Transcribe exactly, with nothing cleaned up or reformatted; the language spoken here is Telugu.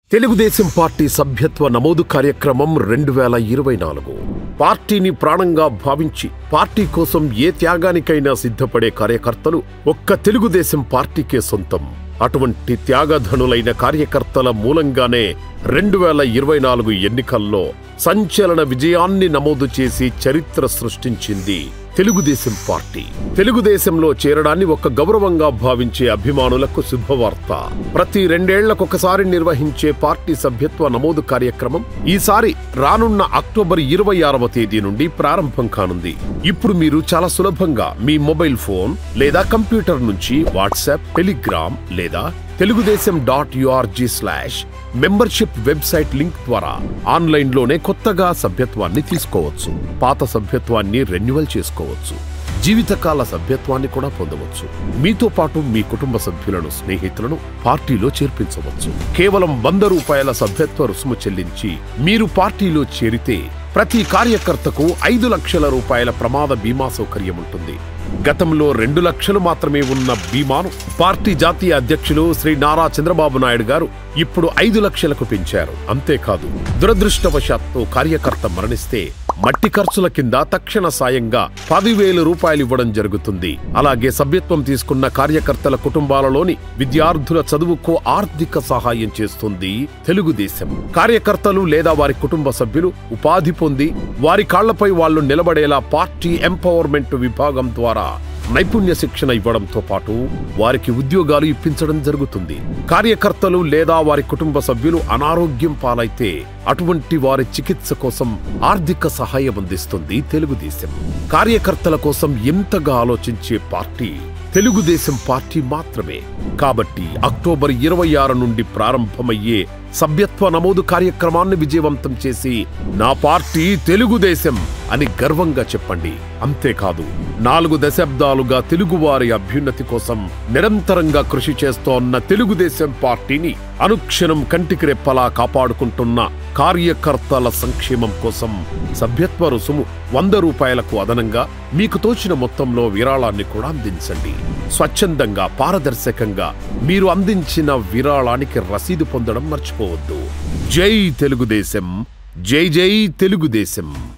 తెలుగు దేశం పార్టీ సభ్యత్వ నమోదు కార్యక్రమం రెండు వేల ఇరవై నాలుగు పార్టీని ప్రాణంగా భావించి పార్టీ కోసం ఏ త్యాగానికైనా సిద్ధపడే కార్యకర్తలు ఒక్క తెలుగు దేశం పార్టీకే సొంతం. అటువంటి త్యాగధనులైన కార్యకర్తల మూలంగానే రెండు వేల ఇరవై నాలుగు ఎన్నికల్లో సంచలన విజయాన్ని నమోదు చేసి చరిత్ర సృష్టించింది తెలుగుదేశం పార్టీ. తెలుగుదేశంలో చేరడాన్ని ఒక గౌరవంగా భావించే అభిమానులకు శుభవార్త. ప్రతి రెండేళ్లకొకసారి నిర్వహించే పార్టీ సభ్యత్వ నమోదు కార్యక్రమం ఈసారి రానున్న అక్టోబర్ ఇరవై ఆరవ తేదీ నుండి ప్రారంభం కానుంది. ఇప్పుడు మీరు చాలా సులభంగా మీ మొబైల్ ఫోన్ లేదా కంప్యూటర్ నుంచి వాట్సాప్, టెలిగ్రామ్ లేదా Telugu Desam dot org slash membership website link ద్వారా ఆన్లైన్లోనే కొత్తగా సభ్యత్వాన్ని తీసుకోవచ్చు. పాత సభ్యత్వాన్ని రెన్యువల్ చేసుకోవచ్చు. జీవితకాల సభ్యత్వాన్ని కూడా పొందవచ్చు. మీతో పాటు మీ కుటుంబ సభ్యులను, స్నేహితులను పార్టీలో చేర్పించవచ్చు. కేవలం వంద రూపాయల సభ్యత్వ రుసుము చెల్లించి మీరు పార్టీలో చేరితే ప్రతి కార్యకర్తకు ఐదు లక్షల రూపాయల ప్రమాద బీమా సౌకర్యం ఉంటుంది. గతంలో రెండు లక్షలు మాత్రమే ఉన్న బీమాను పార్టీ జాతీయ అధ్యక్షులు శ్రీ నారా చంద్రబాబు నాయుడు గారు ఇప్పుడు ఐదు లక్షలకు పెంచారు. అంతేకాదు, దురదృష్టవశాత్తు కార్యకర్త మరణిస్తే మట్టి ఖర్చుల కింద తక్షణ సాయంగా పదివేల రూపాయలు ఇవ్వడం జరుగుతుంది. అలాగే సభ్యత్వం తీసుకున్న కార్యకర్తల కుటుంబాలలోని విద్యార్థుల చదువుకు ఆర్థిక సహాయం చేస్తుంది తెలుగుదేశం. కార్యకర్తలు లేదా వారి కుటుంబ సభ్యులు ఉపాధి పొంది వారి కాళ్లపై వాళ్లు నిలబడేలా పార్టీ ఎంపవర్మెంట్ విభాగం ద్వారా నైపుణ్య శిక్షణ ఇవ్వడంతో పాటు వారికి ఉద్యోగాలు ఇప్పించడం జరుగుతుంది. కార్యకర్తలు లేదా వారి కుటుంబ సభ్యులు అనారోగ్యం పాలైతే అటువంటి వారి చికిత్స కోసం ఆర్థిక సహాయం అందిస్తుంది తెలుగుదేశం. కార్యకర్తల కోసం ఎంతగా ఆలోచించే పార్టీ తెలుగుదేశం పార్టీ మాత్రమే. కాబట్టి అక్టోబర్ ఇరవై ఆరు నుండి ప్రారంభమయ్యే సభ్యత్వ నమోదు కార్యక్రమాన్ని విజయవంతం చేసి నా పార్టీ తెలుగుదేశం అని గర్వంగా చెప్పండి. అంతేకాదు, నాలుగు దశాబ్దాలుగా తెలుగువారి అభ్యున్నతి కోసం నిరంతరంగా కృషి చేస్తోన్న తెలుగుదేశం పార్టీని అనుక్షణం కంటికి రెప్పలా కాపాడుకుంటున్న కార్యకర్తల సంక్షేమం కోసం సభ్యత్వ రుసుము వంద రూపాయలకు అదనంగా మీకు తోచిన మొత్తంలో విరాళాన్ని కూడా అందించండి. స్వచ్ఛందంగా, పారదర్శకంగా మీరు అందించిన విరాళానికి రసీదు పొందడం మర్చిపోవద్దు. జై తెలుగుదేశం, జై జై తెలుగుదేశం.